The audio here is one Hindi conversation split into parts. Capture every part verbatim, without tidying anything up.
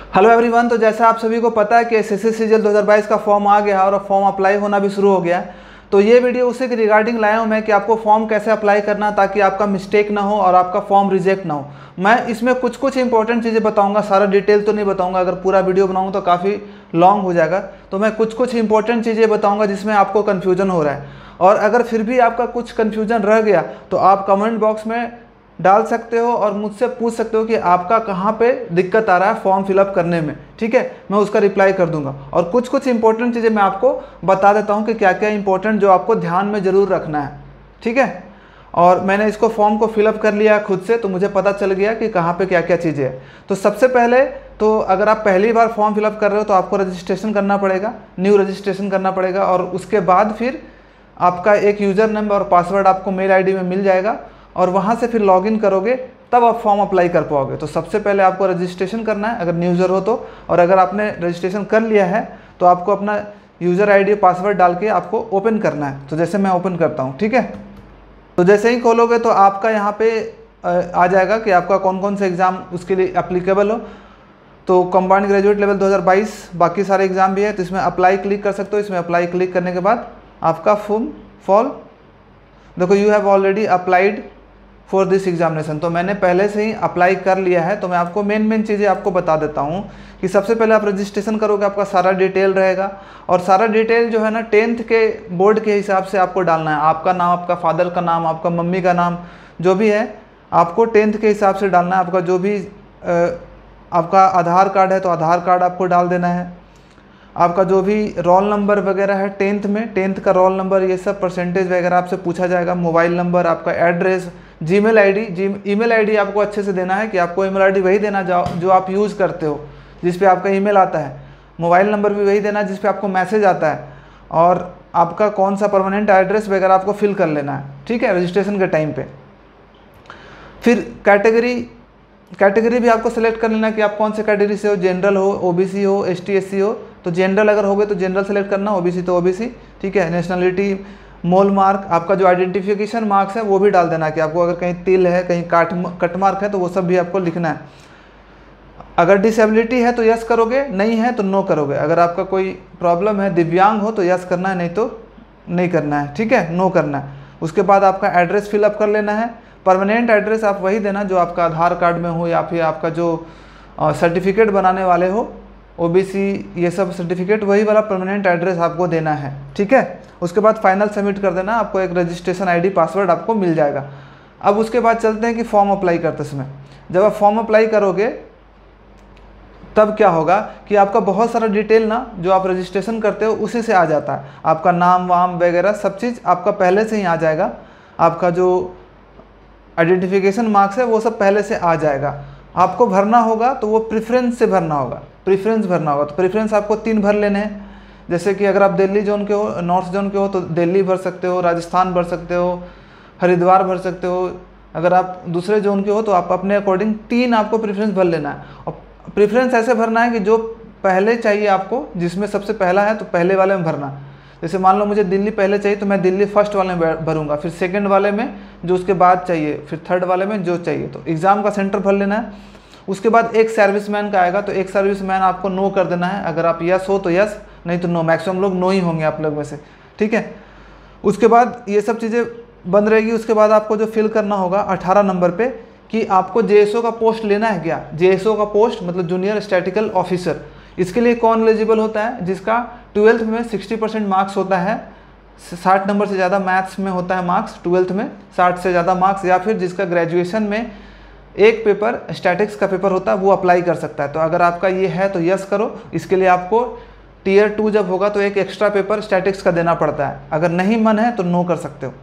Hello everyone. तो जैसा आप सभी को पता है कि एसएससी सीजीएल दो हज़ार बाईस का फॉर्म आ गया और फॉर्म अप्लाई होना भी शुरू हो गया है। तो ये वीडियो उसी के रिगार्डिंग लाया हूँ मैं कि आपको फॉर्म कैसे अप्लाई करना ताकि आपका मिस्टेक ना हो और आपका फॉर्म रिजेक्ट ना हो। मैं इसमें कुछ कुछ इंपॉर्टेंट चीज़ें बताऊँगा, सारा डिटेल तो नहीं बताऊँगा, अगर पूरा वीडियो बनाऊँ तो काफ़ी लॉन्ग हो जाएगा। तो मैं कुछ कुछ इंपॉर्टेंट चीज़ें बताऊँगा जिसमें आपको कन्फ्यूजन हो रहा है। और अगर फिर भी आपका कुछ कन्फ्यूजन रह गया तो आप कमेंट बॉक्स में डाल सकते हो और मुझसे पूछ सकते हो कि आपका कहाँ पे दिक्कत आ रहा है फॉर्म फिलअप करने में। ठीक है, मैं उसका रिप्लाई कर दूंगा। और कुछ कुछ इंपॉर्टेंट चीज़ें मैं आपको बता देता हूँ कि क्या क्या इंपॉर्टेंट जो आपको ध्यान में ज़रूर रखना है। ठीक है, और मैंने इसको फॉर्म को फिलअप कर लिया खुद से, तो मुझे पता चल गया कि कहाँ पे क्या क्या चीज़ें हैं। तो सबसे पहले तो अगर आप पहली बार फॉर्म फिलअप कर रहे हो तो आपको रजिस्ट्रेशन करना पड़ेगा, न्यू रजिस्ट्रेशन करना पड़ेगा। और उसके बाद फिर आपका एक यूज़र नेम और पासवर्ड आपको मेल आई डी में मिल जाएगा और वहाँ से फिर लॉगिन करोगे तब आप फॉर्म अप्लाई कर पाओगे। तो सबसे पहले आपको रजिस्ट्रेशन करना है अगर न्यू यूज़र हो तो, और अगर आपने रजिस्ट्रेशन कर लिया है तो आपको अपना यूज़र आईडी पासवर्ड डाल के आपको ओपन करना है। तो जैसे मैं ओपन करता हूँ, ठीक है, तो जैसे ही खोलोगे तो आपका यहाँ पे आ जाएगा कि आपका कौन कौन से एग्ज़ाम उसके लिए एप्लीकेबल हो। तो कंबाइंड ग्रेजुएट लेवल दो हज़ार बाईस बाकी सारे एग्ज़ाम भी है, तो इसमें अप्लाई क्लिक कर सकते हो। इसमें अप्लाई क्लिक करने के बाद आपका फॉर्म फॉल देखो, you have already applied for this examination. तो मैंने पहले से ही अप्लाई कर लिया है। तो मैं आपको मेन मेन चीज़ें आपको बता देता हूँ कि सबसे पहले आप रजिस्ट्रेशन करोगे, आपका सारा डिटेल रहेगा और सारा डिटेल जो है ना टेंथ के बोर्ड के हिसाब से आपको डालना है। आपका नाम, आपका फादर का नाम, आपका मम्मी का नाम, जो भी है आपको टेंथ के हिसाब से डालना है। आपका जो भी आ, आपका आधार कार्ड है तो आधार कार्ड आपको डाल देना है। आपका जो भी रोल नंबर वगैरह है टेंथ में, टेंथ का रोल नंबर, ये सब परसेंटेज वगैरह आपसे पूछा जाएगा। मोबाइल नंबर, आपका address, Gmail ID, G email ID आपको अच्छे से देना है कि आपको ईमेल आईडी वही देना जाओ जो आप यूज़ करते हो, जिस पे आपका ईमेल आता है। मोबाइल नंबर भी वही देना जिस पे आपको मैसेज आता है। और आपका कौन सा परमानेंट एड्रेस वगैरह आपको फिल कर लेना है, ठीक है, रजिस्ट्रेशन के टाइम पे। फिर कैटेगरी कैटेगरी भी आपको सेलेक्ट कर लेना कि आप कौन से कैटेगरी से हो, जनरल हो, ओबीसी हो, एसटी एससी हो। तो जनरल अगर हो गए तो जनरल सेलेक्ट करना, ओबीसी तो ओबीसी, ठीक है। नेशनलिटी, मोल मार्क, आपका जो आइडेंटिफिकेशन मार्क्स है वो भी डाल देना कि आपको अगर कहीं तिल है, कहीं काट कट मार्क है तो वो सब भी आपको लिखना है। अगर डिसेबिलिटी है तो यस करोगे, नहीं है तो नो करोगे। अगर आपका कोई प्रॉब्लम है, दिव्यांग हो तो यस करना है, नहीं तो नहीं करना है, ठीक है, नो करना है। उसके बाद आपका एड्रेस फिलअप कर लेना है। परमानेंट एड्रेस आप वही देना जो आपका आधार कार्ड में हो या फिर आपका जो सर्टिफिकेट बनाने वाले हो, ओबीसी ये सब सर्टिफिकेट, वही वाला परमानेंट एड्रेस आपको देना है, ठीक है। उसके बाद फाइनल सबमिट कर देना, आपको एक रजिस्ट्रेशन आईडी पासवर्ड आपको मिल जाएगा। अब उसके बाद चलते हैं कि फॉर्म अप्लाई करते समय, जब आप फॉर्म अप्लाई करोगे तब क्या होगा कि आपका बहुत सारा डिटेल ना जो आप रजिस्ट्रेशन करते हो उसी से आ जाता है। आपका नाम वाम वगैरह सब चीज़ आपका पहले से ही आ जाएगा। आपका जो आइडेंटिफिकेशन मार्क्स है वो सब पहले से आ जाएगा। आपको भरना होगा तो वो प्रेफरेंस से भरना होगा, प्रेफरेंस भरना होगा। तो प्रेफरेंस आपको तीन भर लेने हैं। जैसे कि अगर आप दिल्ली जोन के हो, नॉर्थ जोन के हो तो दिल्ली भर सकते हो, राजस्थान भर सकते हो, हरिद्वार भर सकते हो। अगर आप दूसरे जोन के हो तो आप अपने अकॉर्डिंग तीन आपको प्रेफरेंस भर लेना है। और प्रेफरेंस ऐसे भरना है कि जो पहले चाहिए आपको, जिसमें सबसे पहला है तो पहले वाले में भरना। जैसे मान लो मुझे दिल्ली पहले चाहिए तो मैं दिल्ली फर्स्ट वाले में भरूंगा, फिर सेकंड वाले में जो उसके बाद चाहिए, फिर थर्ड वाले में जो चाहिए। तो एग्ज़ाम का सेंटर भर लेना है। उसके बाद एक सर्विसमैन का आएगा तो एक सर्विसमैन आपको नो कर देना है। अगर आप यस हो तो यस, नहीं तो नो। मैक्सिमम लोग नो ही होंगे आप लोग में से, ठीक है। उसके बाद ये सब चीज़ें बंद रहेगी। उसके बाद आपको जो फिल करना होगा अठारह नंबर पे कि आपको जेएसओ का पोस्ट लेना है क्या। जेएसओ का पोस्ट मतलब जूनियर स्टैटिकल ऑफिसर। इसके लिए कौन एलिजिबल होता है? जिसका ट्वेल्थ में सिक्सटी परसेंट मार्क्स होता है, साठ नंबर से ज़्यादा मैथ्स में होता है मार्क्स, ट्वेल्थ में साठ से ज़्यादा मार्क्स, या फिर जिसका ग्रेजुएशन में एक पेपर स्टैटिक्स का पेपर होता है वो अप्लाई कर सकता है। तो अगर आपका ये है तो यस करो। इसके लिए आपको टीयर टू जब होगा तो एक एक्स्ट्रा पेपर स्टैटिक्स का देना पड़ता है। अगर नहीं मन है तो नो कर सकते हो,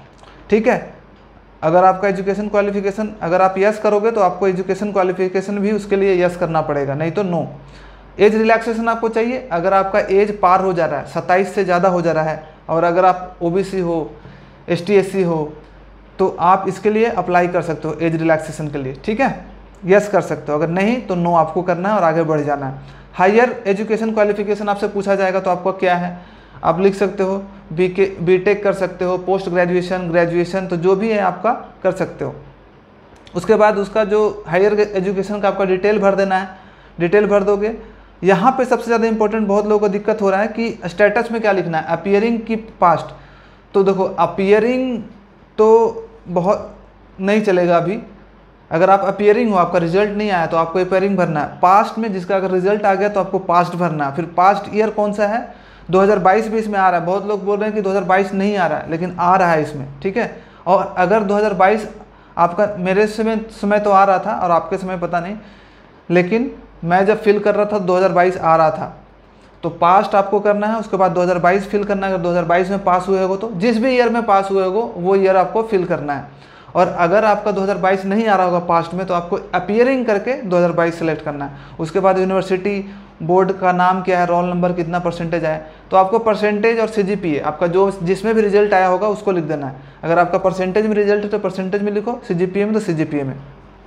ठीक है। अगर आपका एजुकेशन क्वालिफिकेशन, अगर आप यस करोगे तो आपको एजुकेशन क्वालिफिकेशन भी उसके लिए यस करना पड़ेगा, नहीं तो नो। एज रिलैक्सेशन आपको चाहिए अगर आपका एज पार हो जा रहा है, सत्ताईस से ज़्यादा हो जा रहा है, और अगर आप ओबीसी हो, एसटी एससी हो तो आप इसके लिए अप्लाई कर सकते हो एज रिलैक्सेशन के लिए, ठीक है, यस कर सकते हो। अगर नहीं तो नो आपको करना है और आगे बढ़ जाना है। हायर एजुकेशन क्वालिफिकेशन आपसे पूछा जाएगा तो आपका क्या है, आप लिख सकते हो बी के बी टेक कर सकते हो, पोस्ट ग्रेजुएशन, ग्रेजुएशन, तो जो भी है आपका कर सकते हो। उसके बाद उसका जो हायर एजुकेशन का आपका डिटेल भर देना है। डिटेल भर दोगे। यहाँ पे सबसे ज़्यादा इंपॉर्टेंट बहुत लोगों को दिक्कत हो रहा है कि स्टेटस में क्या लिखना है, अपीयरिंग की पास्ट। तो देखो अपीयरिंग तो बहुत नहीं चलेगा अभी। अगर आप अपीयरिंग हो, आपका रिजल्ट नहीं आया तो आपको अपीयरिंग भरना है। पास्ट में जिसका अगर रिजल्ट आ गया तो आपको पास्ट भरना है। फिर पास्ट ईयर कौन सा है, दो हज़ार बाईस भी इसमें आ रहा है। बहुत लोग बोल रहे हैं कि दो हज़ार बाईस नहीं आ रहा है, लेकिन आ रहा है इसमें, ठीक है। और अगर दो हज़ार बाईस आपका, मेरे समय समय तो आ रहा था और आपके समय पता नहीं, लेकिन मैं जब फिल कर रहा था दो हज़ार बाईस आ रहा था। तो पास्ट आपको करना है, उसके बाद दो हज़ार बाईस फिल करना है। अगर दो हज़ार बाईस में पास हुए हो तो जिस भी ईयर में पास हुए हो वो ईयर आपको फिल करना है। और अगर आपका दो हज़ार बाईस नहीं आ रहा होगा पास्ट में तो आपको अपीयरिंग करके दो हज़ार बाईस सेलेक्ट करना है। उसके बाद यूनिवर्सिटी बोर्ड का नाम क्या है, रोल नंबर कितना परसेंटेज आया, तो आपको परसेंटेज और सीजीपीए आपका जो जिसमें भी रिजल्ट आया होगा उसको लिख देना है। अगर आपका परसेंटेज में रिजल्ट है तो परसेंटेज में लिखो, सीजीपीए में तो सीजीपीए में।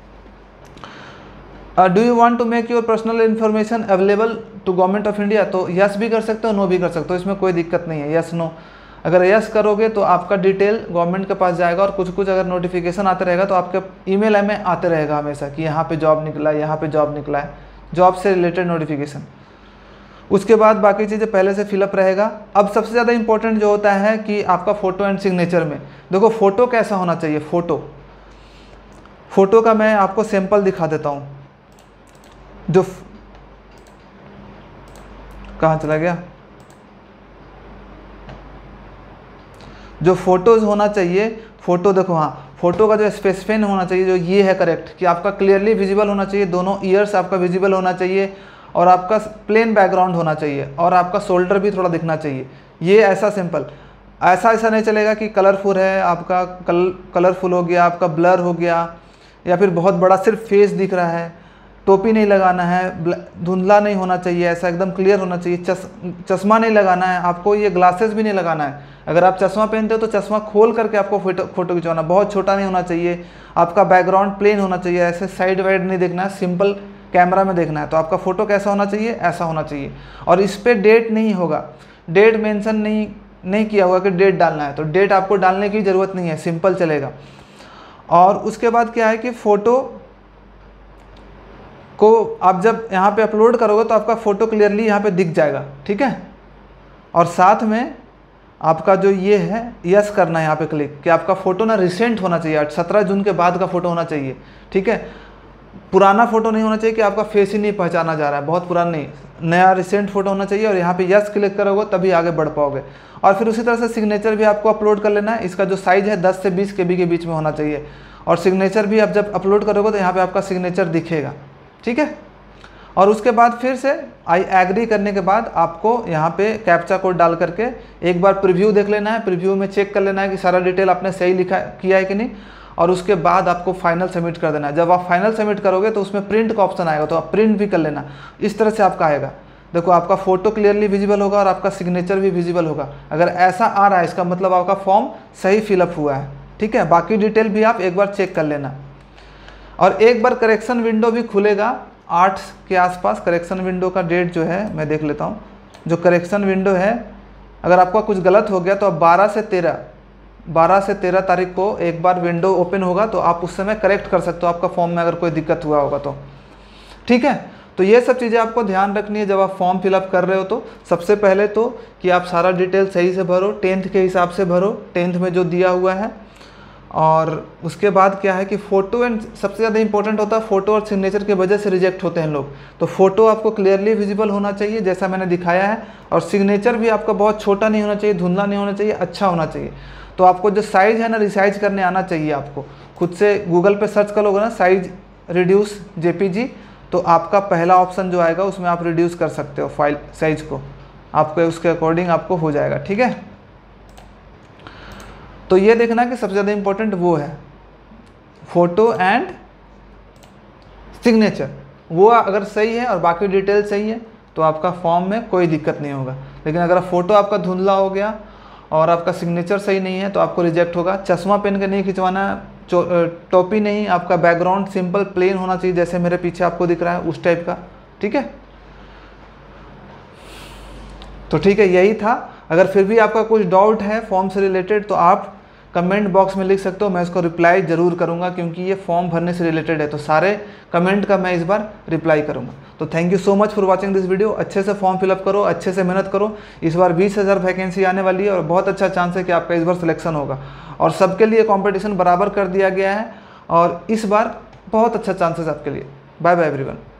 Do you want to make your personal information available to government of India, तो यस भी कर सकते हो, नो भी कर सकते हो, इसमें कोई दिक्कत नहीं है, यस नो। अगर यस करोगे तो आपका डिटेल गवर्नमेंट के पास जाएगा और कुछ कुछ अगर नोटिफिकेशन आते रहेगा तो आपके ईमेल में आते रहेगा हमेशा कि यहाँ पे जॉब निकला है, यहाँ पे जॉब निकला है, जॉब से रिलेटेड नोटिफिकेशन। उसके बाद बाकी चीज़ें पहले से फिलअप रहेगा। अब सबसे ज़्यादा इंपॉर्टेंट जो होता है कि आपका फ़ोटो एंड सिग्नेचर में देखो फ़ोटो कैसा होना चाहिए। फ़ोटो फ़ोटो का मैं आपको सैंपल दिखा देता हूँ। जो कहाँ चला गया, जो फोटोज़ होना चाहिए, फ़ोटो देखो, हाँ फोटो का जो स्पेसिफिक होना चाहिए जो ये है करेक्ट, कि आपका क्लियरली विजिबल होना चाहिए, दोनों ईयर्स आपका विजिबल होना चाहिए और आपका प्लेन बैकग्राउंड होना चाहिए और आपका शोल्डर भी थोड़ा दिखना चाहिए। ये ऐसा सिंपल, ऐसा ऐसा नहीं चलेगा कि कलरफुल है, आपका कल कलरफुल हो गया, आपका ब्लर हो गया, या फिर बहुत बड़ा सिर्फ फेस दिख रहा है, टोपी नहीं लगाना है, धुंधला नहीं होना चाहिए, ऐसा एकदम क्लियर होना चाहिए। चस चश्मा नहीं लगाना है आपको, ये ग्लासेस भी नहीं लगाना है। अगर आप चश्मा पहनते हो तो चश्मा खोल करके आपको फोटो फोटो खिंचवाना, बहुत छोटा नहीं होना चाहिए। आपका बैकग्राउंड प्लेन होना चाहिए, ऐसे साइड वाइड नहीं देखना है, सिंपल कैमरा में देखना है। तो आपका फ़ोटो कैसा होना चाहिए, ऐसा होना चाहिए। और इस पर डेट नहीं होगा, डेट मेंशन नहीं नहीं किया होगा कि डेट डालना है, तो डेट आपको डालने की ज़रूरत नहीं है, सिंपल चलेगा। और उसके बाद क्या है कि फ़ोटो को आप जब यहाँ पे अपलोड करोगे तो आपका फ़ोटो क्लियरली यहाँ पे दिख जाएगा, ठीक है। और साथ में आपका जो ये है यस करना है यहाँ पे क्लिक, कि आपका फ़ोटो ना रिसेंट होना चाहिए, सत्रह जून के बाद का फ़ोटो होना चाहिए, ठीक है। पुराना फ़ोटो नहीं होना चाहिए कि आपका फेस ही नहीं पहचाना जा रहा है, बहुत पुराना नहीं, नया रिसेंट फ़ोटो होना चाहिए। और यहाँ पे यस क्लिक करोगे तभी आगे बढ़ पाओगे। और फिर उसी तरह से सिग्नेचर भी आपको अपलोड कर लेना है। इसका जो साइज़ है दस से बीस के बी के बीच में होना चाहिए। और सिग्नेचर भी आप जब अपलोड करोगे तो यहाँ पर आपका सिग्नेचर दिखेगा, ठीक है। और उसके बाद फिर से आई एग्री करने के बाद आपको यहाँ पे कैप्चा कोड डाल करके एक बार प्रीव्यू देख लेना है। प्रीव्यू में चेक कर लेना है कि सारा डिटेल आपने सही लिखा किया है कि नहीं, और उसके बाद आपको फाइनल सबमिट कर देना है। जब आप फाइनल सबमिट करोगे तो उसमें प्रिंट का ऑप्शन आएगा, तो आप प्रिंट भी कर लेना। इस तरह से आपका आएगा, देखो आपका फ़ोटो क्लियरली विजिबल होगा और आपका सिग्नेचर भी विजिबल होगा। अगर ऐसा आ रहा है इसका मतलब आपका फॉर्म सही फिलअप हुआ है, ठीक है। बाकी डिटेल भी आप एक बार चेक कर लेना। और एक बार करेक्शन विंडो भी खुलेगा आठ के आसपास। करेक्शन विंडो का डेट जो है मैं देख लेता हूँ। जो करेक्शन विंडो है, अगर आपका कुछ गलत हो गया तो आप बारह से तेरह बारह से तेरह तारीख को एक बार विंडो ओपन होगा, तो आप उस समय करेक्ट कर सकते हो आपका फॉर्म में अगर कोई दिक्कत हुआ होगा तो, ठीक है। तो ये सब चीज़ें आपको ध्यान रखनी है जब आप फॉर्म फिलअप कर रहे हो। तो सबसे पहले तो कि आप सारा डिटेल सही से भरो, टेंथ के हिसाब से भरो, टेंथ में जो दिया हुआ है। और उसके बाद क्या है कि फ़ोटो एंड सबसे ज़्यादा इंपॉर्टेंट होता है, फ़ोटो और सिग्नेचर की वजह से रिजेक्ट होते हैं लोग। तो फ़ोटो आपको क्लियरली विजिबल होना चाहिए जैसा मैंने दिखाया है, और सिग्नेचर भी आपका बहुत छोटा नहीं होना चाहिए, धुंधला नहीं होना चाहिए, अच्छा होना चाहिए। तो आपको जो साइज़ है ना रिसाइज करने आना चाहिए। आपको खुद से गूगल पे सर्च करोगे ना साइज रिड्यूस जेपीजी, तो आपका पहला ऑप्शन जो आएगा उसमें आप रिड्यूस कर सकते हो फाइल साइज को, आपको उसके अकॉर्डिंग आपको हो जाएगा, ठीक है। तो ये देखना कि सबसे ज़्यादा इंपॉर्टेंट वो है फ़ोटो एंड सिग्नेचर, वो अगर सही है और बाकी डिटेल सही है तो आपका फॉर्म में कोई दिक्कत नहीं होगा। लेकिन अगर फ़ोटो आपका धुंधला हो गया और आपका सिग्नेचर सही नहीं है तो आपको रिजेक्ट होगा। चश्मा पहन के नहीं खिंचवाना, टोपी नहीं, आपका बैकग्राउंड सिंपल प्लेन होना चाहिए जैसे मेरे पीछे आपको दिख रहा है उस टाइप का, ठीक है। तो ठीक है, यही था। अगर फिर भी आपका कुछ डाउट है फॉर्म से रिलेटेड तो आप कमेंट बॉक्स में लिख सकते हो, मैं इसको रिप्लाई ज़रूर करूँगा क्योंकि ये फॉर्म भरने से रिलेटेड है, तो सारे कमेंट का मैं इस बार रिप्लाई करूँगा। तो thank you so much for watching this video. अच्छे से फॉर्म फिलअप करो, अच्छे से मेहनत करो। इस बार बीस हज़ार वैकेंसी आने वाली है और बहुत अच्छा चांस है कि आपका इस बार सिलेक्शन होगा और सबके लिए कॉम्पिटिशन बराबर कर दिया गया है और इस बार बहुत अच्छा चांसेस आपके लिए। Bye bye everyone.